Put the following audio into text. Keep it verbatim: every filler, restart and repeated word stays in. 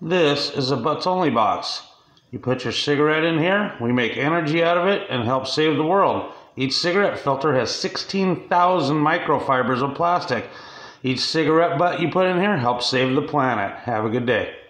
This is a Butts Only box. You put your cigarette in here, we make energy out of it and help save the world. Each cigarette filter has sixteen thousand microfibers of plastic. Each cigarette butt you put in here helps save the planet. Have a good day.